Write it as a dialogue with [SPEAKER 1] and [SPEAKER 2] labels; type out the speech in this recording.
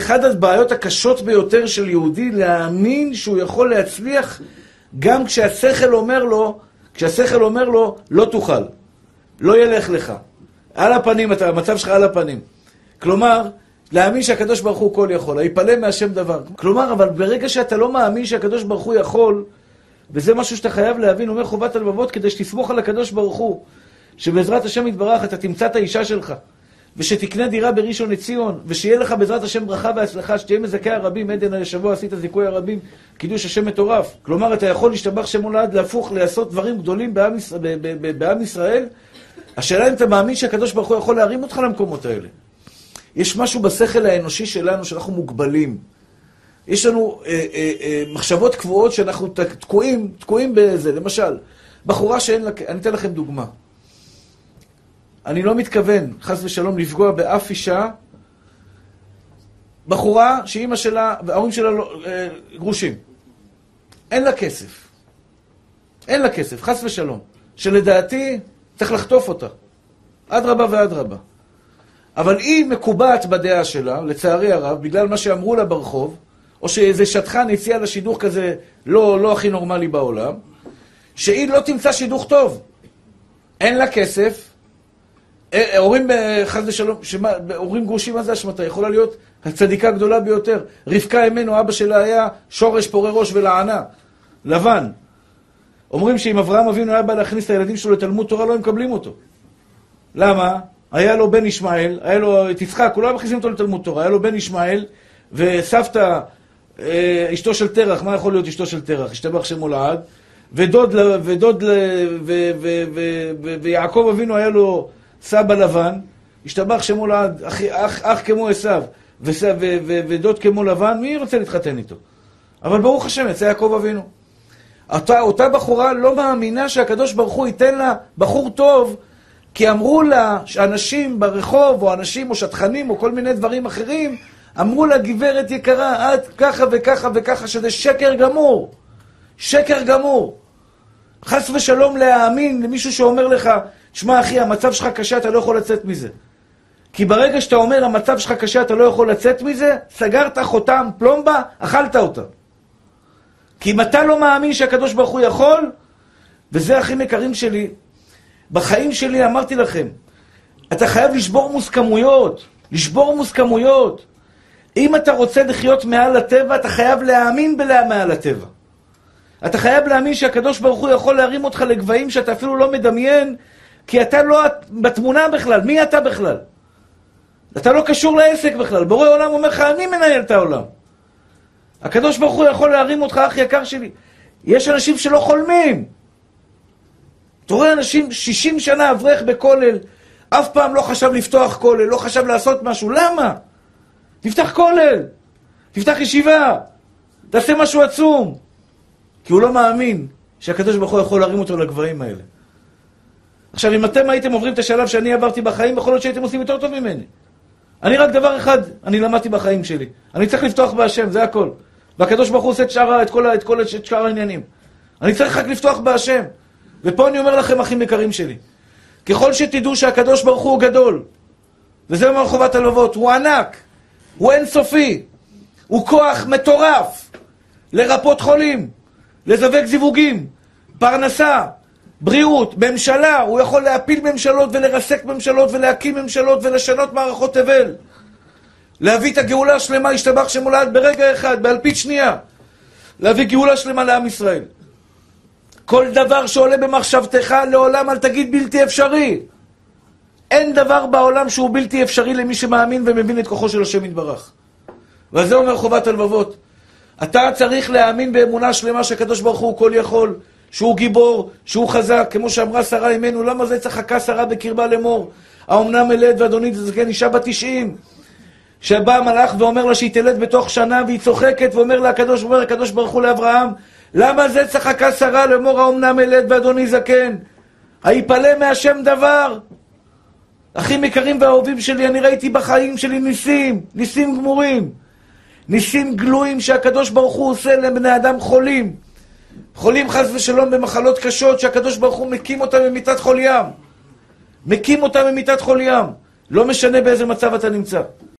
[SPEAKER 1] אחד הבעיות הקשות ביותר של יהודי להאמין שהוא יכול להצליח גם כשהשכל אומר לו, לא תוכל, לא ילך לך. על הפנים, המצב שלך על הפנים. כלומר, להאמין שהקדוש ברוך הוא כל יכול, היפלא מהשם דבר. כלומר, אבל ברגע שאתה לא מאמין שהקדוש ברוך הוא יכול, וזה משהו שאתה חייב להבין, אומר חובת הלבבות, כדי שתסמוך על הקדוש ברוך הוא, שבעזרת השם יתברך אתה תמצא את האישה שלך, ושתקנה דירה בראשון לציון, ושיהיה לך בעזרת השם ברכה והצלחה, שתהיה מזכה הרבים, עדן השבוע עשית זיכוי הרבים, קידוש השם מטורף. כלומר, אתה יכול להשתבח שם הולד, להפוך, לעשות דברים גדולים בעם ישראל. השאלה אם אתה מאמין שהקדוש ברוך הוא יכול להרים אותך למקומות האלה. יש משהו בשכל האנושי שלנו שאנחנו מוגבלים. יש לנו מחשבות קבועות שאנחנו תקועים בזה. למשל, בחורה שאין לה... אני אתן לכם דוגמה. אני לא מתכוון, חס ושלום, לפגוע באף אישה. בחורה שאימא שלה וההורים שלה גרושים. אין לה כסף. אין לה כסף, חס ושלום. שלדעתי צריך לחטוף אותה. אדרבה ואדרבה. אבל היא מקובעת בדעה שלה, לצערי הרב, בגלל מה שאמרו לה ברחוב, או שאיזה שטחן הציע לה שידוך כזה לא הכי נורמלי בעולם, שהיא לא תמצא שידוך טוב. אין לה כסף. הורים חס ושלום, הורים גרושים, מה זה אשמתה? יכולה להיות הצדיקה הגדולה ביותר. רבקה אמנו, אבא שלה היה שורש פורה ראש ולענה, לבן. אומרים שאם אברהם אבינו היה בא להכניס את הילדים שלו לתלמוד תורה, לא הם מקבלים אותו. למה? היה לו בן ישמעאל, היה לו את יצחק, הוא לא היה מכניסים אותו לתלמוד תורה, היה לו בן ישמעאל, וסבתא, אשתו של תרח, מה יכול להיות אשתו של תרח? השתבח שמו לעד, ויעקב אבינו היה לו סבא לבן, השתבח שמו לעד, אח כמו עשיו, ודוד כמו לבן, מי רוצה להתחתן איתו? אבל ברוך השם, יצא יעקב אבינו. אותה בחורה לא מאמינה שהקדוש ברוך הוא ייתן לה בחור טוב, כי אמרו לה שאנשים ברחוב, או אנשים או שטחנים, או כל מיני דברים אחרים, אמרו לה, גברת יקרה, את ככה וככה וככה, שזה שקר גמור. שקר גמור. חס ושלום להאמין למישהו שאומר לך, שמע אחי, המצב שלך קשה, אתה לא יכול לצאת מזה. כי ברגע שאתה אומר, המצב שלך קשה, אתה לא יכול לצאת מזה, סגרת חותם פלומבה, אכלת אותה. כי אם אתה לא מאמין שהקדוש ברוך הוא יכול, וזה הכי מקרים שלי, בחיים שלי אמרתי לכם, אתה חייב לשבור מוסכמויות, לשבור מוסכמויות. אם אתה רוצה לחיות מעל הטבע, אתה חייב להאמין מעל הטבע. אתה חייב להאמין שהקדוש ברוך הוא יכול להרים אותך לגבהים שאתה אפילו לא מדמיין, כי אתה לא בתמונה בכלל. מי אתה בכלל? אתה לא קשור לעסק בכלל. בורא עולם אומר לך, אני מנהל את העולם. הקדוש ברוך הוא יכול להרים אותך, אח יקר שלי. יש אנשים שלא חולמים. אתה רואה אנשים 60 שנה אברך בכולל, אף פעם לא חשב לפתוח כולל, לא חשב לעשות משהו. למה? תפתח כולל, תפתח ישיבה, תעשה משהו עצום. כי הוא לא מאמין שהקדוש ברוך הוא יכול להרים אותו לגבהים האלה. עכשיו, אם אתם הייתם עוברים את השלב שאני עברתי בחיים, יכול להיות שהייתם עושים יותר טוב ממני. אני רק דבר אחד, אני למדתי בחיים שלי. אני צריך לפתוח בהשם, זה הכל. והקדוש ברוך הוא עושה את שאר העניינים. אני צריך רק לפתוח בהשם. ופה אני אומר לכם, אחים יקרים שלי, ככל שתדעו שהקדוש ברוך הוא גדול, וזה אומר חובת הלבבות, הוא ענק, הוא אינסופי, הוא כוח מטורף, לרפות חולים, לזווק זיווגים, פרנסה, בריאות, ממשלה, הוא יכול להפיל ממשלות ולרסק ממשלות ולהקים ממשלות ולשנות מערכות תבל, להביא את הגאולה השלמה, השתבח שמולד ברגע אחד, באלפית שנייה, להביא גאולה שלמה לעם ישראל. כל דבר שעולה במחשבתך, לעולם אל תגיד בלתי אפשרי. אין דבר בעולם שהוא בלתי אפשרי למי שמאמין ומבין את כוחו של השם יתברך. וזה אומר חובת הלבבות. אתה צריך להאמין באמונה שלמה שהקדוש ברוך הוא כל יכול, שהוא גיבור, שהוא חזק, כמו שאמרה שרה אימנו, למה זה צחקה שרה בקרבה לאמור? האומנם ילד ואדונית זקן אישה בת 90. שבא המלאך ואומר לה שהיא תלד בתוך שנה והיא צוחקת ואומר לה הקדוש ברוך הוא לאברהם, למה זה צחקה שרה לאמור האומנם ילד ואדוני זקן? היפלא מהשם דבר? אחים יקרים ואהובים שלי, אני ראיתי בחיים שלי ניסים גמורים, ניסים גלויים שהקדוש ברוך הוא עושה לבני אדם חולים, חולים חס ושלום במחלות קשות, שהקדוש ברוך הוא מקים אותם ממיטת חול ים, מקים אותם ממיטת חול ים, לא משנה באיזה מצב אתה נמצא.